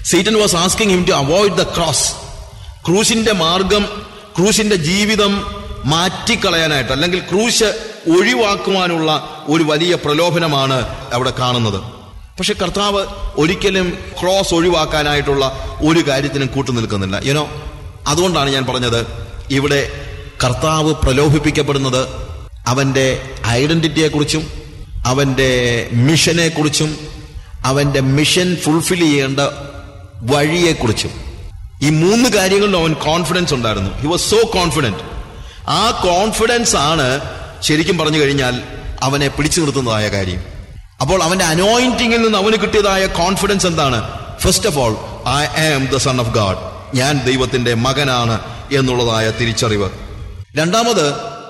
Satan was asking him to avoid the cross. ക്രൂശിന്റെ മാർഗം, ക്രൂശിന്റെ ജീവിതം മാറ്റിക്കളയാനായിട്ട്, അല്ലെങ്കിൽ ക്രൂശ് ഒഴിവാക്കുവാനുള്ള ഒരു വലിയ പ്രലോഭനമാണ് അവിടെ കാണുന്നത്. പക്ഷെ കർത്താവ് ഒരിക്കലും ക്രോസ് ഒഴിവാക്കാനായിട്ടുള്ള ഒരു കാര്യത്തിനും കൂട്ടു നിൽക്കുന്നില്ല. അതുകൊണ്ടാണ് ഞാൻ പറഞ്ഞത്, ഇവിടെ കർത്താവ് പ്രലോഭിപ്പിക്കപ്പെടുന്നത് അവന്റെ ഐഡന്റിറ്റിയെക്കുറിച്ചും അവന്റെ മിഷനെക്കുറിച്ചും അവന്റെ മിഷൻ ഫുൾഫിൽ ചെയ്യേണ്ട വഴിയെക്കുറിച്ചും. ഈ 3 കാര്യങ്ങളിലും അവൻ കോൺഫിഡൻസ് ഉണ്ടായിരുന്നു. He was so confident. ആ കോൺഫിഡൻസ് ആണ് ശരിക്കും പറഞ്ഞു കഴിഞ്ഞാൽ അവനെ പിടിച്ചു നിർത്തുന്നതായ കാര്യം. അപ്പോൾ അവന്റെ അനോയിന്റിങ്ങിൽ നിന്ന് അവന് കിട്ടിയതായ കോൺഫിഡൻസ് എന്താണ്? First of all, I am the son of God, ഞാൻ ദൈവത്തിന്റെ മകനാണ് എന്നുള്ളതായ തിരിച്ചറിവ്. രണ്ടാമത്,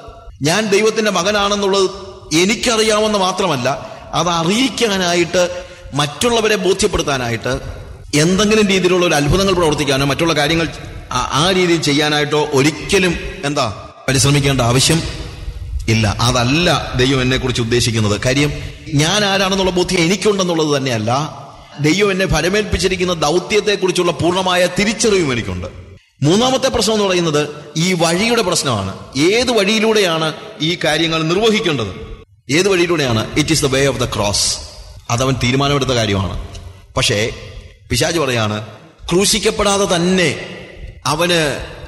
ഞാൻ ദൈവത്തിന്റെ മകനാണെന്നുള്ളത് എനിക്കറിയാമെന്ന് മാത്രമല്ല, അത് അറിയിക്കാനായിട്ട്, മറ്റുള്ളവരെ ബോധ്യപ്പെടുത്താനായിട്ട്, എന്തെങ്കിലും രീതിയിലുള്ള ഒരു അത്ഭുതങ്ങൾ പ്രവർത്തിക്കാനോ മറ്റുള്ള കാര്യങ്ങൾ ആ രീതിയിൽ ചെയ്യാനായിട്ടോ ഒരിക്കലും പരിശ്രമിക്കേണ്ട ആവശ്യം ഇല്ല. അതല്ല ദൈവം എന്നെ കുറിച്ച് ഉദ്ദേശിക്കുന്നത്. കാര്യം ഞാൻ ആരാണെന്നുള്ള ബോധ്യം എനിക്കുണ്ടെന്നുള്ളത് തന്നെയല്ല, ദൈവം എന്നെ ഫലമേൽപ്പിച്ചിരിക്കുന്ന ദൗത്യത്തെക്കുറിച്ചുള്ള പൂർണ്ണമായ തിരിച്ചറിവും എനിക്കുണ്ട്. മൂന്നാമത്തെ പ്രശ്നം എന്ന് പറയുന്നത് ഈ വഴിയുടെ പ്രശ്നമാണ്. ഏത് വഴിയിലൂടെയാണ് ഈ കാര്യങ്ങൾ നിർവഹിക്കേണ്ടത്? ഏത് വഴിയിലൂടെയാണ്? It is the way of the cross. അതവൻ തീരുമാനമെടുത്ത കാര്യമാണ്. പക്ഷേ പിശാച് പറയാണ്, ക്രൂശിക്കപ്പെടാതെ തന്നെ അവന്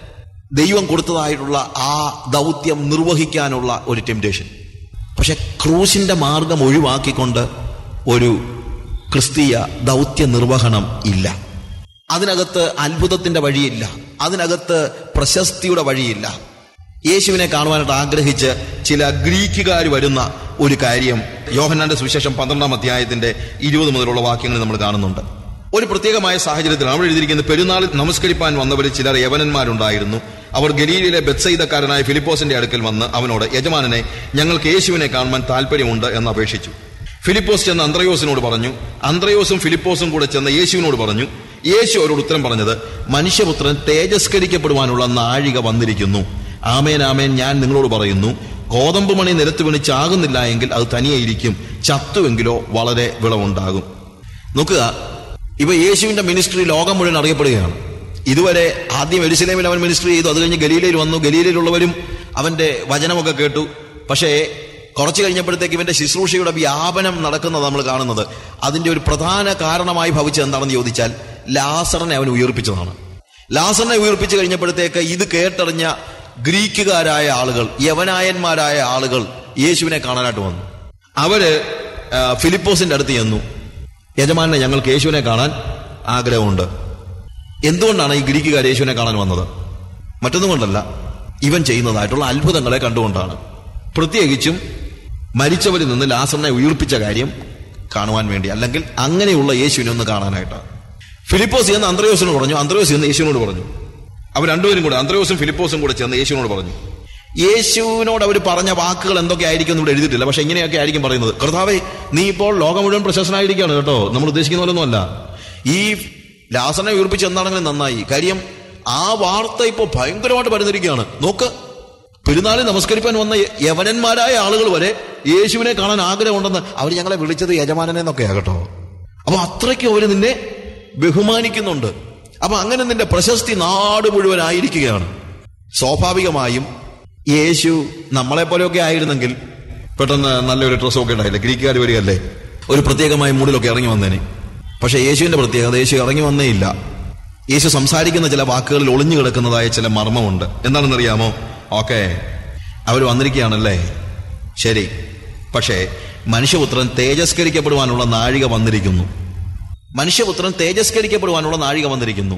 ദൈവം കൊടുത്തതായിട്ടുള്ള ആ ദൗത്യം നിർവഹിക്കാനുള്ള ഒരു ടെംപ്റ്റേഷൻ. പക്ഷെ ക്രൂശിന്റെ മാർഗം ഒഴിവാക്കിക്കൊണ്ട് ഒരു ക്രിസ്തീയ ദൗത്യ നിർവഹണം ഇല്ല. അതിനകത്ത് അത്ഭുതത്തിന്റെ വഴിയില്ല, അതിനകത്ത് പ്രശസ്തിയുടെ വഴിയില്ല. യേശുവിനെ കാണുവാനായിട്ട് ആഗ്രഹിച്ച് ചില ഗ്രീക്കുകാർ വരുന്ന ഒരു കാര്യം യോഹന്നാന്റെ സുവിശേഷം 12-ാം അധ്യായത്തിന്റെ 20 മുതലുള്ള വാക്യങ്ങൾ നമ്മൾ കാണുന്നുണ്ട്. ഒരു പ്രത്യേകമായ സാഹചര്യത്തിൽ അവിടെ എഴുതിയിരിക്കുന്നത്, പെരുന്നാളിൽ നമസ്കരിപ്പാൻ വന്നവരിൽ ചിലർ യവനന്മാരുണ്ടായിരുന്നു. അവർ ഗലീലയിലെ ബെത്സയിദക്കാരനായ ഫിലിപ്പോസിന്റെ അടുക്കൽ വന്ന് അവനോട്, യജമാനനെ, ഞങ്ങൾക്ക് യേശുവിനെ കാണുവാൻ താല്പര്യമുണ്ട് എന്ന് അപേക്ഷിച്ചു. ഫിലിപ്പോസ് ചെന്ന് അന്ത്രയോസിനോട് പറഞ്ഞു. അന്ത്രയോസും ഫിലിപ്പോസും കൂടെ ചെന്ന് യേശുവിനോട് പറഞ്ഞു. യേശു അവരോട് ഉത്തരം പറഞ്ഞത്, മനുഷ്യപുത്രൻ തേജസ്കരിക്കപ്പെടുവാനുള്ള നാഴിക വന്നിരിക്കുന്നു. ആമേൻ ആമേൻ, ഞാൻ നിങ്ങളോട് പറയുന്നു, ഗോതമ്പ് മണി നിലത്ത് വീണ് ചാകുന്നില്ല എങ്കിൽ അത് തനിയെയിരിക്കും, ചത്തുവെങ്കിലോ വളരെ വിളവുണ്ടാകും. നോക്കുക, ഇപ്പൊ യേശുവിന്റെ മിനിസ്ട്രി ലോകം മുഴുവൻ അറിയപ്പെടുകയാണ്. ഇതുവരെ ആദ്യം യെരുശലേമിൽ അവൻ മിനിസ്ട്രി ചെയ്തു, അത് കഴിഞ്ഞ് ഗലീലയിൽ വന്നു. ഗലീലയിലുള്ളവരും അവന്റെ വചനമൊക്കെ കേട്ടു. പക്ഷേ കുറച്ചു കഴിഞ്ഞപ്പോഴത്തേക്ക് ഇവന്റെ ശുശ്രൂഷയുടെ വ്യാപനം നടക്കുന്നത് നമ്മൾ കാണുന്നത്. അതിന്റെ ഒരു പ്രധാന കാരണമായി ഭവിച്ചത് എന്താണെന്ന് ചോദിച്ചാൽ, ലാസറിനെ അവൻ ഉയർപ്പിച്ചതാണ്. ലാസറിനെ ഉയർപ്പിച്ചു കഴിഞ്ഞപ്പോഴത്തേക്ക് ഇത് കേട്ടറിഞ്ഞ ഗ്രീക്കുകാരായ ആളുകൾ, യവനായന്മാരായ ആളുകൾ യേശുവിനെ കാണാനായിട്ട് വന്നു. അവര് ഫിലിപ്പോസിന്റെ അടുത്ത് ചെന്നു, യജമാനെ, ഞങ്ങൾക്ക് യേശുവിനെ കാണാൻ ആഗ്രഹമുണ്ട്. എന്തുകൊണ്ടാണ് ഈ ഗ്രീക്കുകാർ യേശുവിനെ കാണാൻ വന്നത്? മറ്റൊന്നും കൊണ്ടല്ല, ഇവൻ ചെയ്യുന്നതായിട്ടുള്ള അത്ഭുതങ്ങളെ കണ്ടുകൊണ്ടാണ്. പ്രത്യേകിച്ചും മരിച്ചവരിൽ നിന്ന് ലാസറിനെ ഉയർപ്പിച്ച കാര്യം കാണുവാൻ വേണ്ടി, അല്ലെങ്കിൽ അങ്ങനെയുള്ള യേശുവിനെ ഒന്ന് കാണാനായിട്ടാണ്. ഫിലിപ്പോസ് എന്ന് അന്ത്രയോസിനോട് പറഞ്ഞു, അന്ത്രയോസ് എന്ന് യേശുവിനോട് പറഞ്ഞു. അവർ രണ്ടുപേരും കൂടെ, അന്ത്രയോസും ഫിലിപ്പോസും കൂടെ ചെന്ന് യേശുവിനോട് പറഞ്ഞു. യേശുവിനോട് അവർ പറഞ്ഞ വാക്കുകൾ എന്തൊക്കെ ആയിരിക്കും ഇവിടെ എഴുതിയിട്ടില്ല. പക്ഷെ ഇങ്ങനെയൊക്കെ ആയിരിക്കും പറയുന്നത്, കർത്താവേ, നീ ഇപ്പോൾ ലോകം മുഴുവൻ പ്രശസ്തനായിരിക്കുകയാണ് കേട്ടോ, നമ്മൾ ഉദ്ദേശിക്കുന്ന പോലൊന്നും അല്ല. ഈ ലാസറിനെ ഉയർപ്പിച്ച് എന്താണെങ്കിലും നന്നായി. കാര്യം ആ വാർത്ത ഇപ്പോൾ ഭയങ്കരമായിട്ട് പരന്നിരിക്കുകയാണ്. നോക്ക്, പെരുന്നാളിൽ നമസ്കരിപ്പാൻ വന്ന യവനന്മാരായ ആളുകൾ വരെ യേശുവിനെ കാണാൻ ആഗ്രഹമുണ്ടെന്ന് അവർ ഞങ്ങളെ വിളിച്ചത് യജമാനനെ എന്നൊക്കെയാ കേട്ടോ. അപ്പൊ അത്രയ്ക്ക് അവർ നിന്നെ ബഹുമാനിക്കുന്നുണ്ട്. അപ്പൊ അങ്ങനെ നിന്റെ പ്രശസ്തി നാട് മുഴുവനായിരിക്കുകയാണ്. സ്വാഭാവികമായും യേശു നമ്മളെ പോലെയൊക്കെ ആയിരുന്നെങ്കിൽ പെട്ടെന്ന് നല്ലൊരു ഡ്രസ്സൊക്കെ ഉണ്ടായില്ലേ, ഗ്രീക്കുകാർ വരികയല്ലേ, ഒരു പ്രത്യേകമായ മൂഡിലൊക്കെ ഇറങ്ങി വന്നേനെ. പക്ഷെ യേശുവിന്റെ പ്രത്യേകത, യേശു ഇറങ്ങി വന്നേ ഇല്ല. യേശു സംസാരിക്കുന്ന ചില വാക്കുകളിൽ ഒളിഞ്ഞു കിടക്കുന്നതായ ചില മർമ്മമുണ്ട്. എന്താണെന്നറിയാമോ? ഓക്കെ, അവർ വന്നിരിക്കുകയാണല്ലേ, ശരി, പക്ഷേ മനുഷ്യപുത്രൻ തേജസ്കരിക്കപ്പെടുവാനുള്ള നാഴിക വന്നിരിക്കുന്നു. മനുഷ്യപുത്രൻ തേജസ്കരിക്കപ്പെടുവാനുള്ള നാഴിക വന്നിരിക്കുന്നു.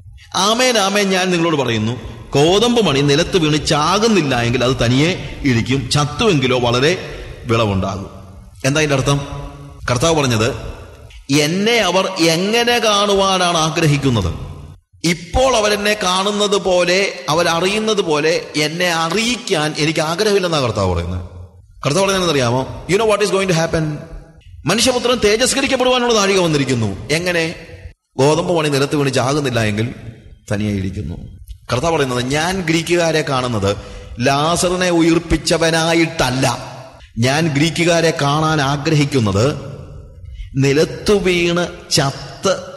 ആമേൻ ആമേൻ, ഞാൻ നിങ്ങളോട് പറയുന്നു, ഗോതമ്പ് മണി നിലത്ത് വീണ് ചാകുന്നില്ല എങ്കിൽ അത് തനിയെ ഇരിക്കും, ചത്തുവെങ്കിലോ വളരെ വിളവുണ്ടാകും. എന്താ അതിന്റെ അർത്ഥം? കർത്താവ് പറഞ്ഞത്, എന്നെ അവർ എങ്ങനെ കാണുവാനാണ് ആഗ്രഹിക്കുന്നത്? ഇപ്പോൾ അവരെന്നെ കാണുന്നത് പോലെ, അവരറിയുന്നത് പോലെ എന്നെ അറിയിക്കാൻ എനിക്ക് ആഗ്രഹമില്ലെന്നാണ് കർത്താവ് പറയുന്നത്. കർത്താവ് പറയുന്നത് അറിയാമോ? You know what is going to happen? മനുഷ്യപുത്രൻ തേജസ്കരിക്കപ്പെടുവാനുള്ള നാഴിക വന്നിരിക്കുന്നു. എങ്ങനെ? ഗോതമ്പ് മണി നിലത്ത് വീണ് ചാകുന്നില്ല എങ്കിൽ തനിയെ ഇരിക്കുന്നു. കർത്താവ് പറയുന്നത്, ഞാൻ ഗ്രീക്കുകാരെ കാണുന്നത് ലാസറിനെ ഉയിർപ്പിച്ചവനായിട്ടല്ല. ഞാൻ ഗ്രീക്കുകാരെ കാണാൻ ആഗ്രഹിക്കുന്നത് നിലത്തു വീണ് ചത്ത്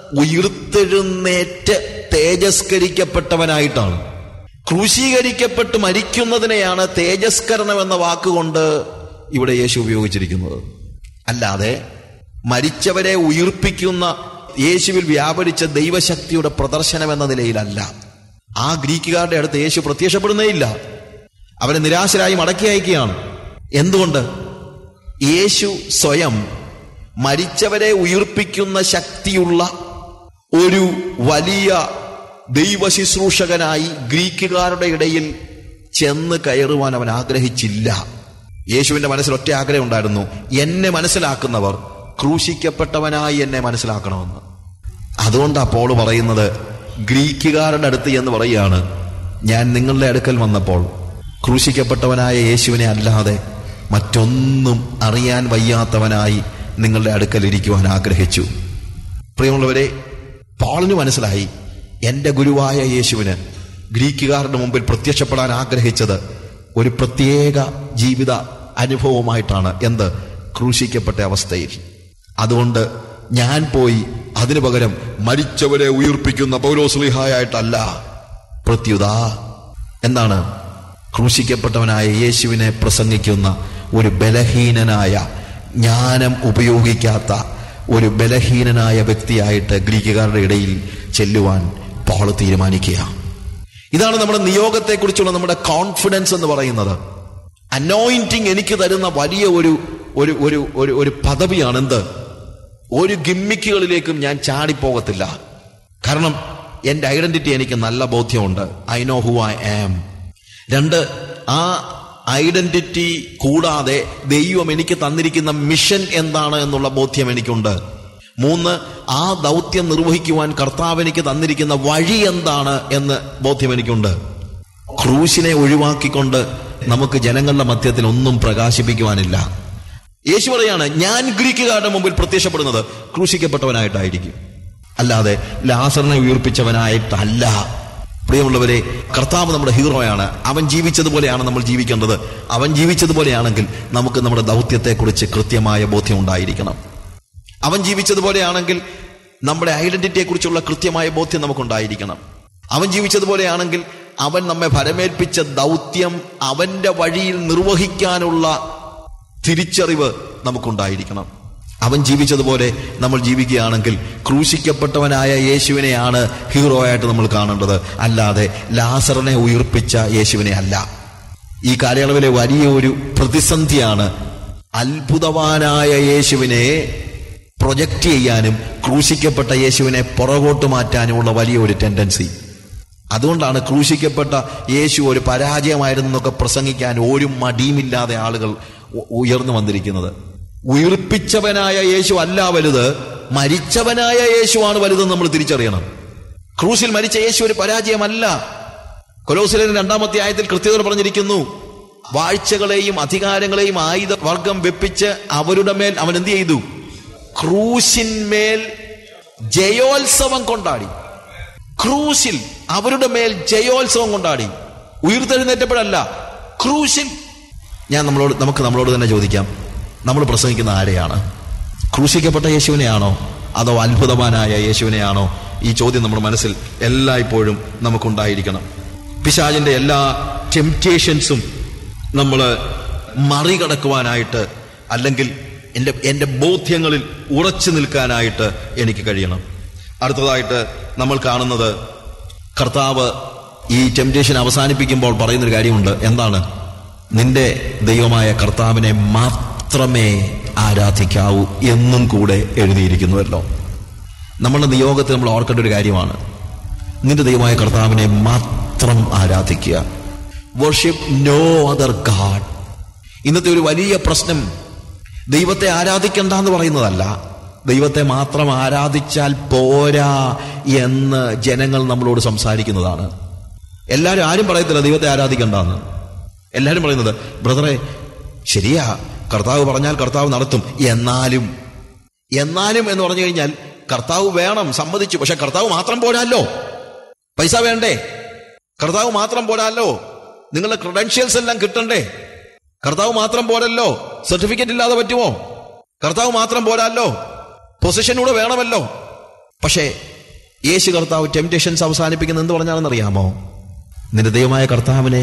ഉയിർത്തെഴുന്നേറ്റ് തേജസ്കരിക്കപ്പെട്ടവനായിട്ടാണ്. ക്രൂശീകരിക്കപ്പെട്ട് മരിക്കുന്നതിനെയാണ് തേജസ്കരണം എന്ന വാക്കുകൊണ്ട് ഇവിടെ യേശു ഉപയോഗിച്ചിരിക്കുന്നത്. അല്ലാതെ മരിച്ചവരെ ഉയിർപ്പിക്കുന്ന യേശുവിൽ വ്യാപരിച്ച ദൈവശക്തിയുടെ പ്രദർശനം എന്ന നിലയിലല്ല. ആ ഗ്രീക്കുകാരുടെ അടുത്ത് യേശു പ്രത്യക്ഷപ്പെടുന്നേയില്ല. അവരെ നിരാശരായി മടക്കി അയക്കുകയാണ്. എന്തുകൊണ്ട്? യേശു സ്വയം മരിച്ചവരെ ഉയിർപ്പിക്കുന്ന ശക്തിയുള്ള ഒരു വലിയ ദൈവ ശുശ്രൂഷകനായി ഗ്രീക്കുകാരുടെ ഇടയിൽ ചെന്ന് കയറുവാൻ അവൻ ആഗ്രഹിച്ചില്ല. യേശുവിന്റെ മനസ്സിൽ ഒറ്റ ആഗ്രഹം ഉണ്ടായിരുന്നു, എന്നെ മനസ്സിലാക്കുന്നവർ ക്രൂശിക്കപ്പെട്ടവനായി എന്നെ മനസ്സിലാക്കണമെന്ന്. അതുകൊണ്ടാണ് പോൾ പറയുന്നത്, ഗ്രീക്കുകാരുടെ അടുത്ത് എന്ന് പറയുകയാണ്, ഞാൻ നിങ്ങളുടെ അടുക്കൽ വന്നപ്പോൾ ക്രൂശിക്കപ്പെട്ടവനായ യേശുവിനെ അല്ലാതെ മറ്റൊന്നും അറിയാൻ വയ്യാത്തവനായി നിങ്ങളുടെ അടുക്കൽ ഇരിക്കുവാൻ ആഗ്രഹിച്ചു. പ്രിയമുള്ളവരെ, പോളിന് മനസ്സിലായി, എൻ്റെ ഗുരുവായ യേശുവിന് ഗ്രീക്കുകാരുടെ മുമ്പിൽ പ്രത്യക്ഷപ്പെടാൻ ആഗ്രഹിച്ചത് ഒരു പ്രത്യേക ജീവിത അനുഭവമായിട്ടാണ്. എന്ത്? ക്രൂശിക്കപ്പെട്ട അവസ്ഥയിൽ. അതുകൊണ്ട് ഞാൻ പോയി അതിനു പകരം മരിച്ചവരെ ഉയിർപ്പിക്കുന്ന പൗലോസ്ലീഹായായിട്ടല്ല, പ്രത്യുത എന്താണ്? ക്രൂശിക്കപ്പെട്ടവനായ യേശുവിനെ പ്രസംഗിക്കുന്ന ഒരു ബലഹീനനായ, ജ്ഞാനം ഉപയോഗിക്കാത്ത ഒരു ബലഹീനനായ വ്യക്തിയായിട്ട് ഗ്രീക്കുകാരുടെ ഇടയിൽ ചെല്ലുവാൻ പോൾ തീരുമാനിക്കുക. ഇതാണ് നമ്മുടെ നിയോഗത്തെക്കുറിച്ചുള്ള നമ്മുടെ കോൺഫിഡൻസ് എന്ന് പറയുന്നത്. അനോയിന്റിങ് എനിക്ക് തരുന്ന വലിയ ഒരു പദവിയാണ്. എന്ത്? ഒരു ഗിമ്മിക്കുകളിലേക്കും ഞാൻ ചാടിപ്പോകത്തില്ല. കാരണം എൻ്റെ ഐഡന്റിറ്റി എനിക്ക് നല്ല ബോധ്യമുണ്ട്. I know who I am. 2, ആ ഐഡന്റിറ്റി കൂടാതെ ദൈവം എനിക്ക് തന്നിരിക്കുന്ന മിഷൻ എന്താണ് എന്നുള്ള ബോധ്യം എനിക്കുണ്ട്. 3, ആ ദൗത്യം നിർവഹിക്കുവാൻ കർത്താവ് എനിക്ക് തന്നിരിക്കുന്ന വഴി എന്താണ് എന്ന് ബോധ്യം എനിക്കുണ്ട്. ക്രൂശിനെ ഒഴിവാക്കിക്കൊണ്ട് നമുക്ക് ജനങ്ങളുടെ മധ്യത്തിൽ ഒന്നും പ്രകാശിപ്പിക്കുവാനില്ല. യേശു പറയാണ്, ഞാൻ ഗ്രീക്കുകാരുടെ മുമ്പിൽ പ്രത്യക്ഷപ്പെടുന്നത് ക്രൂശിക്കപ്പെട്ടവനായിട്ടായിരിക്കും, അല്ലാതെ ലാസറിനെ ഉയർപ്പിച്ചവനായിട്ടല്ല. പ്രിയമുള്ളവരെ, കർത്താവ് നമ്മുടെ ഹീറോയാണ്. അവൻ ജീവിച്ചതുപോലെയാണ് നമ്മൾ ജീവിക്കേണ്ടത്. അവൻ ജീവിച്ചതുപോലെയാണെങ്കിൽ നമുക്ക് നമ്മുടെ ദൗത്യത്തെക്കുറിച്ച് കൃത്യമായ ബോധ്യം ഉണ്ടായിരിക്കണം. അവൻ ജീവിച്ചതുപോലെയാണെങ്കിൽ നമ്മുടെ ഐഡന്റിറ്റിയെക്കുറിച്ചുള്ള കൃത്യമായ ബോധ്യം നമുക്കുണ്ടായിരിക്കണം. അവൻ ജീവിച്ചതുപോലെയാണെങ്കിൽ അവൻ നമ്മെ ഭരമേൽപ്പിച്ച ദൗത്യം അവന്റെ വഴിയിൽ നിർവഹിക്കാനുള്ള തിരിച്ചറിവ് നമുക്കുണ്ടായിരിക്കണം. അവൻ ജീവിച്ചതുപോലെ നമ്മൾ ജീവിക്കുകയാണെങ്കിൽ ക്രൂശിക്കപ്പെട്ടവനായ യേശുവിനെയാണ് ഹീറോ ആയിട്ട് നമ്മൾ കാണേണ്ടത്, അല്ലാതെ ലാസറിനെ ഉയിർപ്പിച്ച യേശുവിനെ അല്ല. ഈ കാലയളവിലെ വലിയ ഒരു പ്രതിസന്ധിയാണ് അത്ഭുതവാനായ യേശുവിനെ പ്രൊജക്റ്റ് ചെയ്യാനും ക്രൂശിക്കപ്പെട്ട യേശുവിനെ പുറകോട്ട് മാറ്റാനുമുള്ള വലിയ ഒരു ടെൻഡൻസി. അതുകൊണ്ടാണ് ക്രൂശിക്കപ്പെട്ട യേശു ഒരു പരാജയമായിരുന്നൊക്കെ പ്രസംഗിക്കാൻ ഒരു മടിയുമില്ലാതെ ആളുകൾ ഉയർന്നു വന്നിരിക്കുന്നത്. ഉയിർപ്പിച്ചവനായ യേശു അല്ല വലുത്, മരിച്ചവനായ യേശുവാണ് വലുതെന്ന് നമ്മൾ തിരിച്ചറിയണം. ക്രൂശിൽ മരിച്ച യേശു ഒരു പരാജയമല്ല. കൊലോസ്യർ 2-ാമത്തെ ആയത്തിൽ കൃത്യത പറഞ്ഞിരിക്കുന്നു, വാഴ്ചകളെയും അധികാരങ്ങളെയും ആയുധ വർഗം വെപ്പിച്ച് അവരുടെ മേൽ അവൻ എന്ത് ചെയ്തു? ക്രൂശിന്മേൽ ജയോത്സവം കൊണ്ടാടി. ക്രൂശിൽ അവരുടെ മേൽ ജയോത്സവം കൊണ്ടാടി. ഉയിർത്തെഴുന്നേറ്റപ്പോഴല്ല, ക്രൂശിൽ. നമുക്ക് നമ്മളോട് തന്നെ ചോദിക്കാം, നമ്മൾ പ്രസംഗിക്കുന്ന ആരെയാണ്? ക്രൂശിക്കപ്പെട്ട യേശുവിനെയാണോ അതോ അത്ഭുതവാനായ യേശുവിനെയാണോ? ഈ ചോദ്യം നമ്മുടെ മനസ്സിൽ എല്ലായ്പ്പോഴും നമുക്കുണ്ടായിരിക്കണം. പിശാചിന്റെ എല്ലാ ടെംപ്റ്റേഷൻസും നമ്മൾ മറികടക്കുവാനായിട്ട്, അല്ലെങ്കിൽ എൻ്റെ ബോധ്യങ്ങളിൽ ഉറച്ചു നിൽക്കാനായിട്ട് എനിക്ക് കഴിയണം. അടുത്തതായിട്ട് നമ്മൾ കാണുന്നത്, കർത്താവ് ഈ ടെംപ്റ്റേഷൻ അവസാനിപ്പിക്കുമ്പോൾ പറയുന്നൊരു കാര്യമുണ്ട്. എന്താണ്? നിന്റെ ദൈവമായ കർത്താവിനെ മാത്രമേ ആരാധിക്കാവൂ എന്നും കൂടെ എഴുതിയിരിക്കുന്നുവല്ലോ. നമ്മളുടെ നിയോഗത്തിൽ നമ്മൾ ഓർക്കേണ്ട ഒരു കാര്യമാണ്, നിന്റെ ദൈവമായ കർത്താവിനെ മാത്രം ആരാധിക്കുക. Worship no other God. ഇന്നത്തെ ഒരു വലിയ പ്രശ്നം ദൈവത്തെ ആരാധിക്കണ്ട എന്ന് പറയുന്നതല്ല, ദൈവത്തെ മാത്രം ആരാധിച്ചാൽ പോരാ എന്ന് ജനങ്ങൾ നമ്മളോട് സംസാരിക്കുന്നതാണ്. ആരും പറയത്തില്ല ദൈവത്തെ ആരാധിക്കണ്ടെന്ന്. എല്ലാവരും പറയുന്നത്, ബ്രദറെ ശരിയാ, കർത്താവ് പറഞ്ഞാൽ കർത്താവ് നടത്തും, എന്നാലും എന്ന് പറഞ്ഞു കഴിഞ്ഞാൽ കർത്താവ് വേണം, സമ്മതിച്ചു. പക്ഷെ കർത്താവ് മാത്രം പോരാല്ലോ, പൈസ വേണ്ടേ? കർത്താവ് മാത്രം പോരാല്ലോ, നിങ്ങളുടെ ക്രെഡൻഷ്യൽസ് എല്ലാം കിട്ടണ്ടേ? കർത്താവ് മാത്രം പോരല്ലോ, സർട്ടിഫിക്കറ്റ് ഇല്ലാതെ പറ്റുമോ? കർത്താവ് മാത്രം പോരാല്ലോ, പൊസിഷൻ കൂടെ വേണമല്ലോ. പക്ഷേ യേശു കർത്താവ് ടെംപ്റ്റേഷൻസ് അവസാനിപ്പിക്കുന്നത് എന്ത് പറഞ്ഞാണെന്നറിയാമോ? നിന്റെ ദൈവമായ കർത്താവിനെ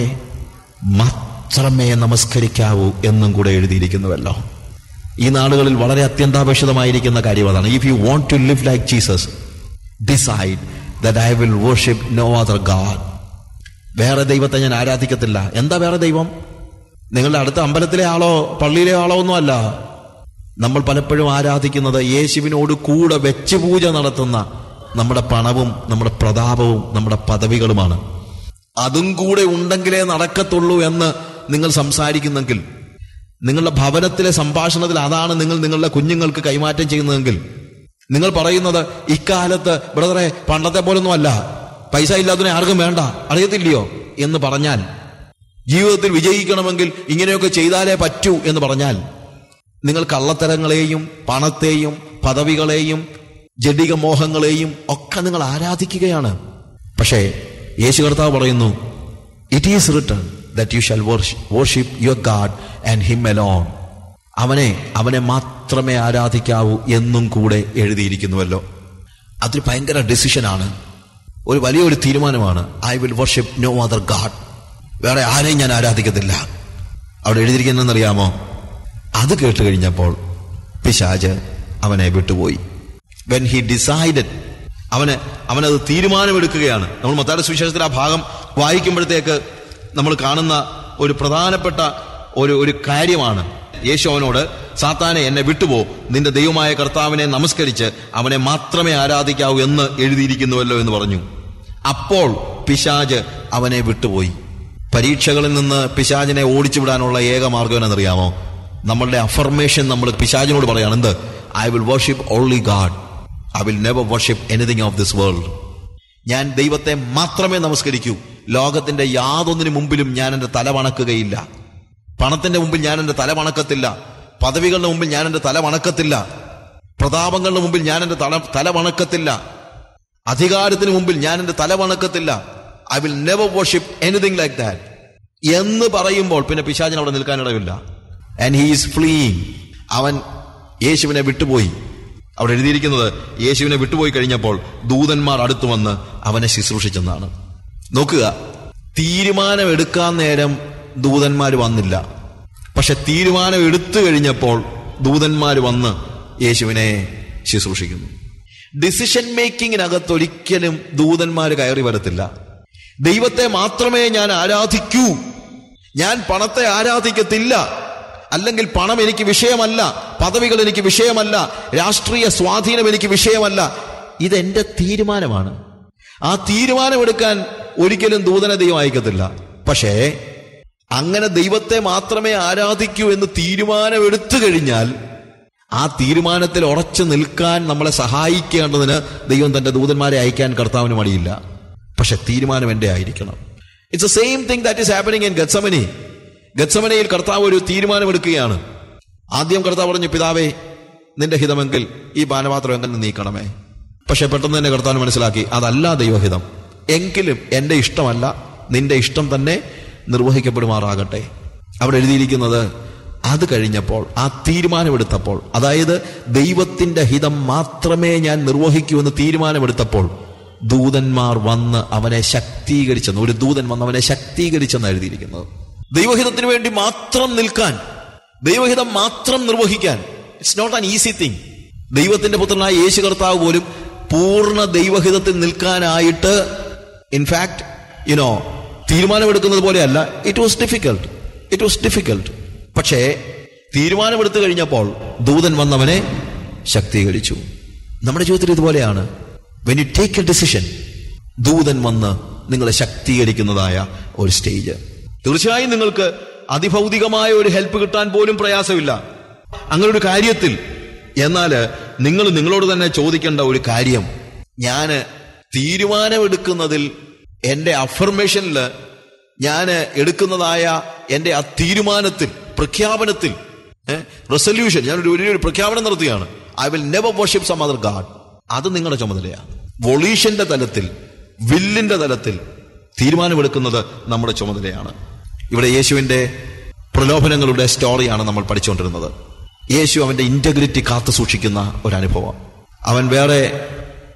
മാത്രമേ നമസ്കരിക്കാവൂ എന്നും കൂടെ എഴുതിയിരിക്കുന്നുവല്ലോ. ഈ നാളുകളിൽ വളരെ അത്യന്താപേക്ഷിതമായിരിക്കുന്ന കാര്യം അതാണ്. If you want to live like Jesus, decide that I will worship no other God. വേറെ ദൈവത്തെ ഞാൻ ആരാധിക്കത്തില്ല. എന്താ വേറെ ദൈവം? നിങ്ങളുടെ അടുത്ത അമ്പലത്തിലെ ആളോ പള്ളിയിലെ ആളോ ഒന്നും അല്ല. നമ്മൾ പലപ്പോഴും ആരാധിക്കുന്നത് യേശുവിനോട് കൂടെ വെച്ച് പൂജ നടത്തുന്ന നമ്മുടെ പണവും നമ്മുടെ പ്രതാപവും നമ്മുടെ പദവികളുമാണ്. അതും കൂടെ ഉണ്ടെങ്കിലേ നടക്കത്തുള്ളൂ എന്ന് നിങ്ങൾ സംസാരിക്കുന്നെങ്കിൽ, നിങ്ങളുടെ ഭവനത്തിലെ സംഭാഷണത്തിൽ അതാണ് നിങ്ങൾ നിങ്ങളുടെ കുഞ്ഞുങ്ങൾക്ക് കൈമാറ്റം ചെയ്യുന്നതെങ്കിൽ, നിങ്ങൾ പറയുന്നത് ഇക്കാലത്ത് ബ്രദറെ പണ്ടത്തെ പോലൊന്നും അല്ല, പൈസ ഇല്ലാത്തതിനെ ആർക്കും വേണ്ട, അറിയത്തില്ലയോ എന്ന് പറഞ്ഞാൽ, ജീവിതത്തിൽ വിജയിക്കണമെങ്കിൽ ഇങ്ങനെയൊക്കെ ചെയ്താലേ പറ്റൂ എന്ന് പറഞ്ഞാൽ, നിങ്ങൾ കള്ളത്തരങ്ങളെയും പണത്തെയും പദവികളെയും ജഡിക മോഹങ്ങളെയും ഒക്കെ നിങ്ങൾ ആരാധിക്കുകയാണ്. പക്ഷേ യേശു കർത്താവ് പറയുന്നു, it is written that you shall worship your God and him alone. അവനെ മാത്രമേ ആരാധിക്കാവൂ എന്നും കൂടെ എഴുതിയിരിക്കുന്നുവല്ലോ. അതൊരു ഭയങ്കര ഡിസിഷനാണ്, ഒരു വലിയൊരു തീരുമാനമാണ്. I will worship no other God. വേറെ ആരെയും ഞാൻ ആരാധിക്കത്തില്ല. അവിടെ എഴുതിയിരിക്കുന്നതെന്നറിയാമോ? അത് കേട്ട് കഴിഞ്ഞപ്പോൾ പിശാച് അവനെ വിട്ടുപോയി. വെൻ ഹി ഡിസൈഡഡ്, അവനത് തീരുമാനമെടുക്കുകയാണ്. നമ്മൾ മത്തായിയുടെ സുവിശേഷത്തിൽ ആ ഭാഗം വായിക്കുമ്പോഴത്തേക്ക് നമ്മൾ കാണുന്ന ഒരു പ്രധാനപ്പെട്ട ഒരു കാര്യമാണ്. യേശു അവനോട്, സാത്താനെ എന്നെ വിട്ടുപോ, നിന്റെ ദൈവമായ കർത്താവിനെ നമസ്കരിച്ച് അവനെ മാത്രമേ ആരാധിക്കാവൂ എന്ന് എഴുതിയിരിക്കുന്നുവല്ലോ എന്ന് പറഞ്ഞു. അപ്പോൾ പിശാച് അവനെ വിട്ടുപോയി. പരീക്ഷകളിൽ നിന്ന് പിശാചിനെ ഓടിച്ചു വിടാനുള്ള ഏക മാർഗം എന്നറിയാമോ? നമ്മളുടെ അഫർമേഷൻ നമ്മൾ പിശാചിനോട് പറയാണ്. എന്ത്? I will worship only God, I will never worship anything of this world. ഞാൻ ദൈവത്തെ മാത്രമേ നമസ്കരിക്കൂ, ലോകത്തിന്റെ യാതൊന്നിനു മുമ്പിലും ഞാൻ എൻ്റെ തല വണക്കുകയില്ല. പണത്തിന്റെ മുമ്പിൽ ഞാൻ എൻ്റെ തല വണക്കത്തില്ല, പദവികളുടെ മുമ്പിൽ ഞാൻ എൻ്റെ തല വണക്കത്തില്ല, പ്രതാപങ്ങളുടെ മുമ്പിൽ ഞാൻ എൻ്റെ തല വണക്കത്തില്ല, അധികാരത്തിന് മുമ്പിൽ ഞാൻ എൻ്റെ തല വണക്കത്തില്ല. I will never worship anything like that എന്ന് പറയുമ്പോൾ പിന്നെ പിശാചിന് അവിടെ നിൽക്കാനിടയില്ല. And he is fleeing. അവൻ യേശുവിനെ വിട്ടുപോയി. അവിടെ എഴുതിയിരിക്കുന്നത്, യേശുവിനെ വിട്ടുപോയി കഴിഞ്ഞപ്പോൾ ദൂതന്മാർ അടുത്തു വന്ന് അവനെ ശുശ്രൂഷിച്ചെന്നാണ്. നോക്കുക, തീരുമാനമെടുക്കാൻ നേരം ദൂതന്മാർ വന്നില്ല. പക്ഷെ തീരുമാനം എടുത്തു കഴിഞ്ഞപ്പോൾ ദൂതന്മാർ വന്ന് യേശുവിനെ ശുശ്രൂഷിക്കുന്നു. ഡിസിഷൻ മേക്കിങ്ങിനകത്ത് ഒരിക്കലും ദൂതന്മാർ കയറി വരത്തില്ല. ദൈവത്തെ മാത്രമേ ഞാൻ ആരാധിക്കൂ, ഞാൻ പണത്തെ ആരാധിക്കത്തില്ല, അല്ലെങ്കിൽ പണം എനിക്ക് വിഷയമല്ല, പദവികൾ എനിക്ക് വിഷയമല്ല, രാഷ്ട്രീയ സ്വാധീനം എനിക്ക് വിഷയമല്ല, ഇതെന്റെ തീരുമാനമാണ്. ആ തീരുമാനമെടുക്കാൻ ഒരിക്കലും ദൂതനെ ദൈവം അയക്കത്തില്ല. പക്ഷേ അങ്ങനെ ദൈവത്തെ മാത്രമേ ആരാധിക്കൂ എന്ന് തീരുമാനമെടുത്തു കഴിഞ്ഞാൽ ആ തീരുമാനത്തിൽ ഉറച്ചു നിൽക്കാൻ നമ്മളെ സഹായിക്കേണ്ടതിന് ദൈവം തന്റെ ദൂതന്മാരെ അയക്കാൻ കർത്താവിന് മടിയില്ല. പക്ഷെ തീരുമാനം എന്റെ ആയിരിക്കണം. It's the same thing that is happening in Gethsemane. ഗെത്സമനയിൽ കർത്താവ് ഒരു തീരുമാനമെടുക്കുകയാണ്. ആദ്യം കർത്താവ് പറഞ്ഞു, പിതാവേ നിന്റെ ഹിതമെങ്കിൽ ഈ പാനപാത്രം എങ്ങനെ നീക്കണമേ. പക്ഷെ പെട്ടെന്ന് തന്നെ കർത്താവ് മനസ്സിലാക്കി, അതല്ല ദൈവഹിതം, എങ്കിലും എന്റെ ഇഷ്ടമല്ല, നിന്റെ ഇഷ്ടം തന്നെ നിർവഹിക്കപ്പെടുമാറാകട്ടെ. അവിടെ എഴുതിയിരിക്കുന്നത്, അത് കഴിഞ്ഞപ്പോൾ, ആ തീരുമാനമെടുത്തപ്പോൾ, അതായത് ദൈവത്തിന്റെ ഹിതം മാത്രമേ ഞാൻ നിർവഹിക്കൂ എന്ന് തീരുമാനമെടുത്തപ്പോൾ ദൂതന്മാർ വന്ന് അവനെ ശക്തീകരിച്ചെന്ന്, ഒരു ദൂതൻ വന്ന് അവനെ ശക്തീകരിച്ചെന്ന് എഴുതിയിരിക്കുന്നത്. ദൈവഹിതത്തിന് വേണ്ടി മാത്രം നിൽക്കാൻ, ദൈവഹിതം മാത്രം നിർവഹിക്കാൻ, it's not an easy thing. ദൈവത്തിന്റെ പുത്രനായ യേശു കർത്താവ് പോലും പൂർണ്ണ ദൈവഹിതത്തിൽ നിൽക്കാനായിട്ട് ഇൻഫാക്ട് തീരുമാനമെടുക്കുന്നത് പോലെയല്ല. It was difficult. പക്ഷേ തീരുമാനമെടുത്തു കഴിഞ്ഞപ്പോൾ ദൂതൻ വന്നവനെ ശക്തീകരിച്ചു. നമ്മുടെ ജീവിതത്തിൽ ഇതുപോലെയാണ്. When you take a decision, ദൂതൻ വന്ന് നിങ്ങളെ ശക്തീകരിക്കുന്നതായ ഒരു സ്റ്റേജ്. തീർച്ചയായും നിങ്ങൾക്ക് അതിഭൗതികമായ ഒരു ഹെൽപ്പ് കിട്ടാൻ പോലും പ്രയാസമില്ല അങ്ങനെ ഒരു കാര്യത്തിൽ. എന്നാൽ നിങ്ങൾ നിങ്ങളോട് തന്നെ ചോദിക്കേണ്ട ഒരു കാര്യം, ഞാൻ തീരുമാനമെടുക്കുന്നതിൽ, എൻ്റെ അഫർമേഷനിൽ, ഞാൻ എടുക്കുന്നതായ എൻ്റെ ആ തീരുമാനത്തിൽ, പ്രഖ്യാപനത്തിൽ, റെസൊല്യൂഷൻ, ഞാനൊരു വലിയൊരു പ്രഖ്യാപനം നടത്തുകയാണ്, I will never worship some other God. അത് നിങ്ങളുടെ ചുമതലയാണ്. വൊളീഷന്റെ തലത്തിൽ, വില്ലിന്റെ തലത്തിൽ തീരുമാനമെടുക്കുന്നത് നമ്മുടെ ചുമതലയാണ്. ഇവിടെ യേശുവിന്റെ പ്രലോഭനങ്ങളുടെ സ്റ്റോറിയാണ് നമ്മൾ പഠിച്ചുകൊണ്ടിരുന്നത്. യേശു അവന്റെ ഇന്റഗ്രിറ്റി കാത്തു സൂക്ഷിക്കുന്ന ഒരനുഭവം. അവൻ വേറെ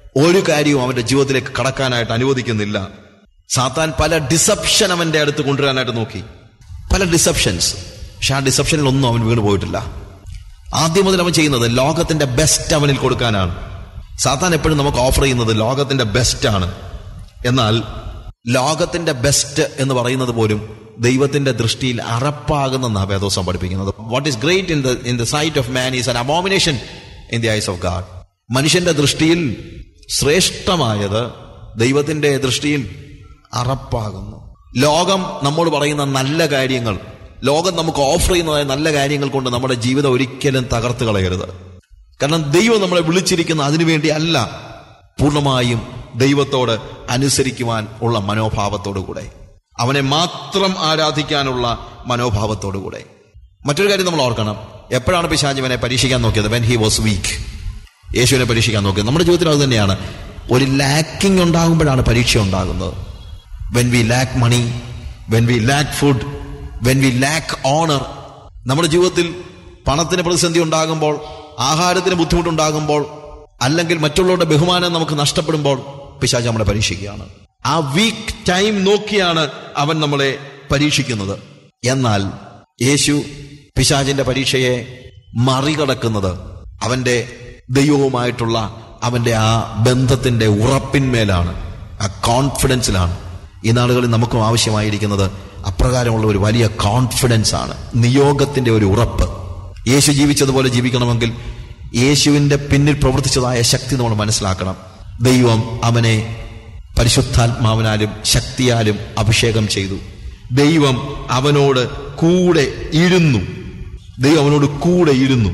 ഒരു കാര്യവും അവന്റെ ജീവിതത്തിലേക്ക് കടക്കാനായിട്ട് അനുവദിക്കുന്നില്ല. സാത്താൻ പല ഡിസപ്ഷൻ അവന്റെ അടുത്ത് കൊണ്ടുവരാനായിട്ട് നോക്കി, പല ഡിസപ്ഷൻസ്. പക്ഷെ ആ ഡിസപ്ഷനിലൊന്നും അവൻ വീണ് പോയിട്ടില്ല. ആദ്യം മുതൽ അവൻ ചെയ്യുന്നത് ലോകത്തിന്റെ ബെസ്റ്റ് അവനിൽ കൊടുക്കാനാണ്. സാത്താൻ എപ്പോഴും നമുക്ക് ഓഫർ ചെയ്യുന്നത് ലോകത്തിന്റെ ബെസ്റ്റ് ആണ്. എന്നാൽ ലോകത്തിന്റെ ബെസ്റ്റ് എന്ന് പറയുന്നത് പോലും ദൈവത്തിന്റെ ദൃഷ്ടിയിൽ അറപ്പാകുന്ന വേദോസം പഠിപ്പിക്കുന്നത്. What is great in the sight of man is an abomination in the eyes of God. മനുഷ്യന്റെ ദൃഷ്ടിയിൽ ശ്രേഷ്ഠമായത് ദൈവത്തിന്റെ ദൃഷ്ടിയിൽ അറപ്പാകുന്നു. ലോകം നമ്മോട് പറയുന്ന നല്ല കാര്യങ്ങൾ, ലോകം നമുക്ക് ഓഫർ ചെയ്യുന്നതായ നല്ല കാര്യങ്ങൾ കൊണ്ട് നമ്മുടെ ജീവിതം ഒരിക്കലും തകർത്ത് കളയരുത്. കാരണം ദൈവം നമ്മളെ വിളിച്ചിരിക്കുന്ന അതിനുവേണ്ടി അല്ല, പൂർണ്ണമായും ദൈവത്തോട് അനുസരിക്കുവാൻ ഉള്ള മനോഭാവത്തോടു കൂടെ, അവനെ മാത്രം ആരാധിക്കാനുള്ള മനോഭാവത്തോടു കൂടെ. മറ്റൊരു കാര്യം നമ്മൾ ഓർക്കണം, എപ്പോഴാണ് പിശാച് ഇവനെ പരീക്ഷിക്കാൻ നോക്കിയത്? When he was weak. യേശുവിനെ പരീക്ഷിക്കാൻ നോക്കിയത്. നമ്മുടെ ജീവിതത്തിൽ അത് തന്നെയാണ്. ഒരു ലാക്കിംഗ് ഉണ്ടാകുമ്പോഴാണ് പരീക്ഷ ഉണ്ടാകുന്നത്. When we lack money, when we lack food, when we lack honour. നമ്മുടെ ജീവിതത്തിൽ പണത്തിന് പ്രതിസന്ധി ഉണ്ടാകുമ്പോൾ, ആഹാരത്തിന് ബുദ്ധിമുട്ടുണ്ടാകുമ്പോൾ, അല്ലെങ്കിൽ മറ്റുള്ളവരുടെ ബഹുമാനം നമുക്ക് നഷ്ടപ്പെടുമ്പോൾ പിശാച് നമ്മളെ പരീക്ഷിക്കുകയാണ്. ആ വീക്ക് ടൈം നോക്കിയാണ് അവൻ നമ്മളെ പരീക്ഷിക്കുന്നത്. എന്നാൽ യേശു പിശാചിന്റെ പരീക്ഷയെ മറികടക്കുന്നത് അവന്റെ ദൈവവുമായിട്ടുള്ള അവന്റെ ആ ബന്ധത്തിന്റെ ഉറപ്പിന്മേലാണ്, ആ കോൺഫിഡൻസിലാണ്. ഈ നാളുകളിൽ നമുക്കും ആവശ്യമായിരിക്കുന്നത് അപ്രകാരമുള്ള ഒരു വലിയ കോൺഫിഡൻസ് ആണ്, നിയോഗത്തിന്റെ ഒരു ഉറപ്പ്. യേശു ജീവിച്ചതുപോലെ ജീവിക്കണമെങ്കിൽ യേശുവിന്റെ പിന്നിൽ പ്രവർത്തിച്ചതായ ശക്തി നമ്മൾ മനസ്സിലാക്കണം. ദൈവം അവനെ പരിശുദ്ധാത്മാവിനാലും ശക്തിയാലും അഭിഷേകം ചെയ്തു. ദൈവം അവനോട് കൂടെ ഇരുന്നു. ദൈവം അവനോട് കൂടെ ഇരുന്നു.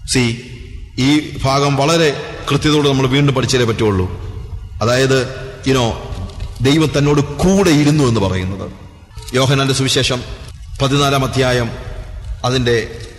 ഈ ഭാഗം വളരെ കൃത്യതയോടെ നമ്മൾ വീണ്ടും പഠിച്ചേ പറ്റുള്ളൂ. അതായത് ദൈവം തന്നോട് കൂടെ ഇരുന്നു എന്ന് പറയുന്നത്. യോഹന്നാന്റെ സുവിശേഷം 14 അധ്യായം അതിന്റെ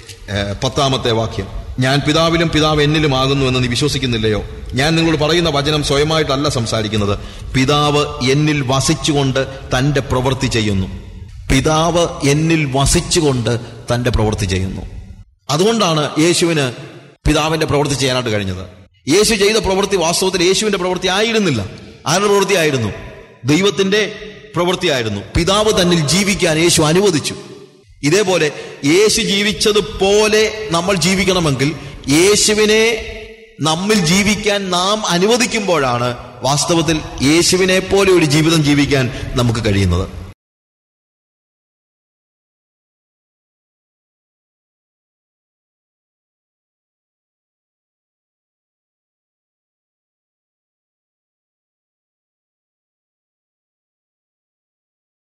10 വാക്യം. ഞാൻ പിതാവിലും പിതാവ് എന്നിലും ആകുന്നു എന്ന് നീ വിശ്വസിക്കുന്നില്ലയോ? ഞാൻ നിങ്ങളോട് പറയുന്ന വചനം സ്വയമായിട്ടല്ല സംസാരിക്കുന്നത്, പിതാവ് എന്നിൽ വസിച്ചുകൊണ്ട് തന്റെ പ്രവൃത്തി ചെയ്യുന്നു. പിതാവ് എന്നിൽ വസിച്ചുകൊണ്ട് തന്റെ പ്രവൃത്തി ചെയ്യുന്നു. അതുകൊണ്ടാണ് യേശുവിന് പിതാവിന്റെ പ്രവൃത്തി ചെയ്യാനായിട്ട് കഴിഞ്ഞത്. യേശു ചെയ്ത പ്രവൃത്തി വാസ്തവത്തിൽ യേശുവിന്റെ പ്രവൃത്തി ആയിരുന്നില്ല. ആരുടെ പ്രവൃത്തിയായിരുന്നു? ദൈവത്തിന്റെ പ്രവൃത്തിയായിരുന്നു. പിതാവ് തന്നിൽ ജീവിക്കാൻ യേശു അനുവദിച്ചു. ഇതേപോലെ യേശു ജീവിച്ചതുപോലെ നമ്മൾ ജീവിക്കണമെങ്കിൽ യേശുവിനെ നമ്മിൽ ജീവിക്കാൻ നാം അനുവദിക്കുമ്പോഴാണ് വാസ്തവത്തിൽ യേശുവിനെ പോലെ ഒരു ജീവിതം ജീവിക്കാൻ നമുക്ക് കഴിയുന്നത്.